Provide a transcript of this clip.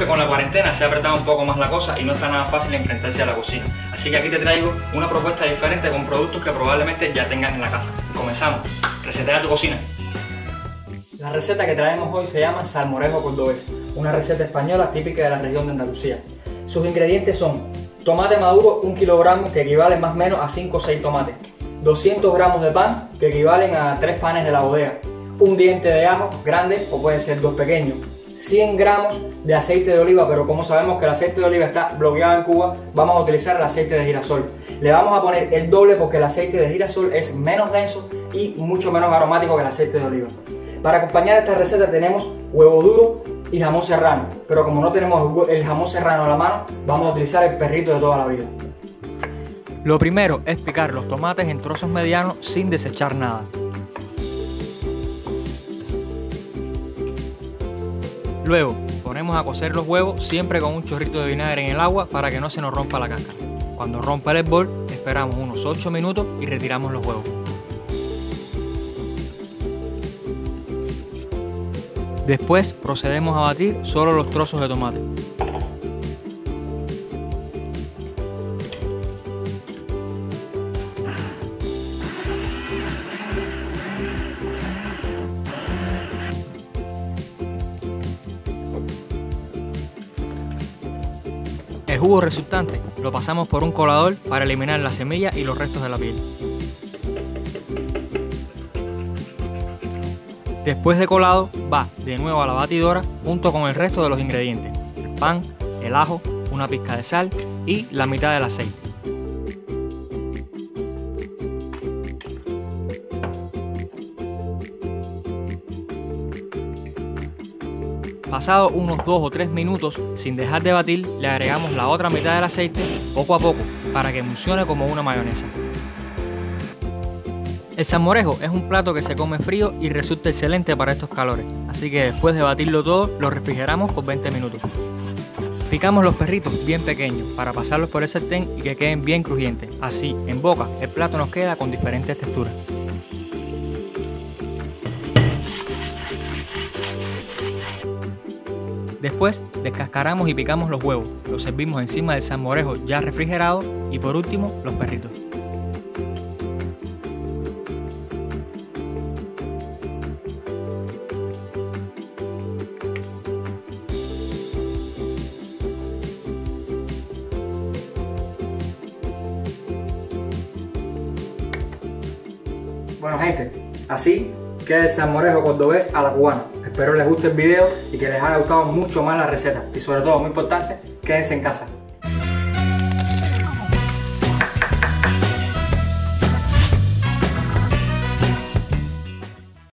que con la cuarentena se ha apretado un poco más la cosa y no está nada fácil enfrentarse a la cocina. Así que aquí te traigo una propuesta diferente con productos que probablemente ya tengas en la casa. Comenzamos. Resetea tu cocina. La receta que traemos hoy se llama salmorejo cordobés, una receta española típica de la región de Andalucía. Sus ingredientes son tomate maduro 1 kilogramo, que equivale más o menos a 5 o 6 tomates, 200 gramos de pan, que equivalen a 3 panes de la bodega, un diente de ajo grande o pueden ser 2 pequeños, 100 gramos de aceite de oliva, pero como sabemos que el aceite de oliva está bloqueado en Cuba, vamos a utilizar el aceite de girasol. Le vamos a poner el doble porque el aceite de girasol es menos denso y mucho menos aromático que el aceite de oliva. Para acompañar esta receta tenemos huevo duro y jamón serrano, pero como no tenemos el jamón serrano a la mano, vamos a utilizar el perrito de toda la vida. Lo primero es picar los tomates en trozos medianos sin desechar nada. Luego ponemos a cocer los huevos siempre con un chorrito de vinagre en el agua para que no se nos rompa la cáscara. Cuando rompa el hervor, esperamos unos 8 minutos y retiramos los huevos. Después procedemos a batir solo los trozos de tomate. El jugo resultante lo pasamos por un colador para eliminar la semilla y los restos de la piel. Después de colado, va de nuevo a la batidora junto con el resto de los ingredientes, el pan, el ajo, una pizca de sal y la mitad del aceite. Pasado unos 2 o 3 minutos, sin dejar de batir, le agregamos la otra mitad del aceite poco a poco para que emulsione como una mayonesa. El salmorejo es un plato que se come frío y resulta excelente para estos calores, así que después de batirlo todo, lo refrigeramos por 20 minutos. Picamos los perritos bien pequeños para pasarlos por el sartén y que queden bien crujientes, así en boca el plato nos queda con diferentes texturas. Después descascaramos y picamos los huevos, los servimos encima del salmorejo ya refrigerado y por último los perritos. Bueno gente, así queda el salmorejo cordobés a la cubana. Espero les guste el video y que les haya gustado mucho más la receta y sobre todo, muy importante, quédense en casa.